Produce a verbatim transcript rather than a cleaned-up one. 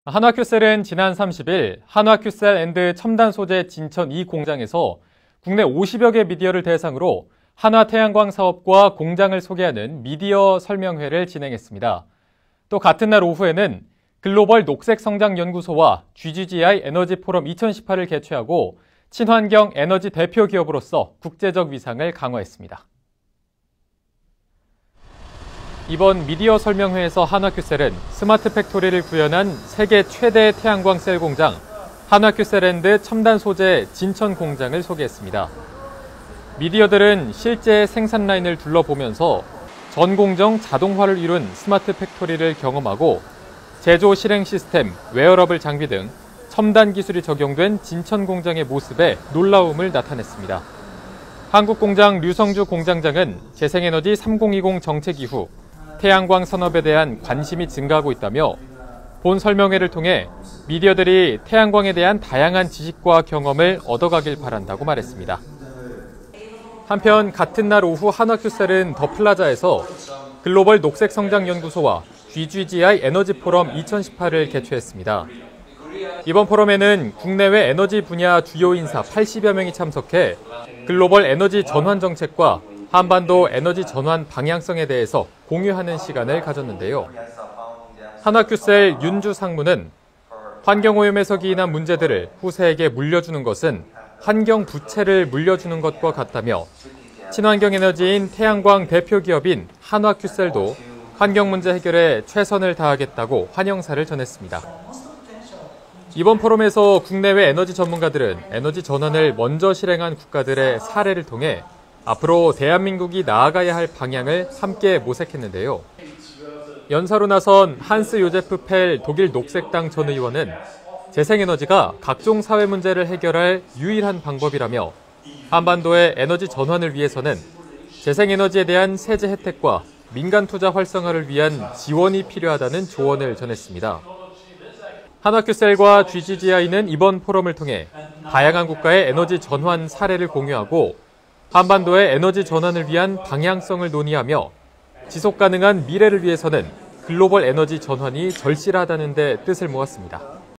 한화큐셀은 지난 삼십 일 한화큐셀 앤드 첨단 소재 진천 이 공장에서 국내 오십여 개 미디어를 대상으로 한화 태양광 사업과 공장을 소개하는 미디어 설명회를 진행했습니다. 또 같은 날 오후에는 글로벌 녹색성장연구소와 지지지아이 에너지 포럼 이천십팔을 개최하고 친환경 에너지 대표 기업으로서 국제적 위상을 강화했습니다. 이번 미디어 설명회에서 한화큐셀은 스마트 팩토리를 구현한 세계 최대 태양광 셀 공장 한화큐셀 앤드 첨단 소재 진천 공장을 소개했습니다. 미디어들은 실제 생산 라인을 둘러보면서 전 공정 자동화를 이룬 스마트 팩토리를 경험하고 제조 실행 시스템, 웨어러블 장비 등 첨단 기술이 적용된 진천 공장의 모습에 놀라움을 나타냈습니다. 한국 공장 류성주 공장장은 재생에너지 삼공이공 정책 이후 태양광 산업에 대한 관심이 증가하고 있다며 본 설명회를 통해 미디어들이 태양광에 대한 다양한 지식과 경험을 얻어가길 바란다고 말했습니다. 한편 같은 날 오후 한화큐셀은 더 플라자에서 글로벌 녹색성장연구소와 지지지아이 에너지 포럼 이천십팔을 개최했습니다. 이번 포럼에는 국내외 에너지 분야 주요 인사 팔십여 명이 참석해 글로벌 에너지 전환 정책과 한반도 에너지 전환 방향성에 대해서 공유하는 시간을 가졌는데요. 한화큐셀 윤주 상무는 환경오염에서 기인한 문제들을 후세에게 물려주는 것은 환경 부채를 물려주는 것과 같다며 친환경 에너지인 태양광 대표 기업인 한화큐셀도 환경 문제 해결에 최선을 다하겠다고 환영사를 전했습니다. 이번 포럼에서 국내외 에너지 전문가들은 에너지 전환을 먼저 실행한 국가들의 사례를 통해 앞으로 대한민국이 나아가야 할 방향을 함께 모색했는데요. 연사로 나선 한스 요제프 펠 독일 녹색당 전 의원은 재생에너지가 각종 사회 문제를 해결할 유일한 방법이라며 한반도의 에너지 전환을 위해서는 재생에너지에 대한 세제 혜택과 민간 투자 활성화를 위한 지원이 필요하다는 조언을 전했습니다. 한화큐셀과 지지지아이는 이번 포럼을 통해 다양한 국가의 에너지 전환 사례를 공유하고 한반도의 에너지 전환을 위한 방향성을 논의하며 지속가능한 미래를 위해서는 글로벌 에너지 전환이 절실하다는 데 뜻을 모았습니다.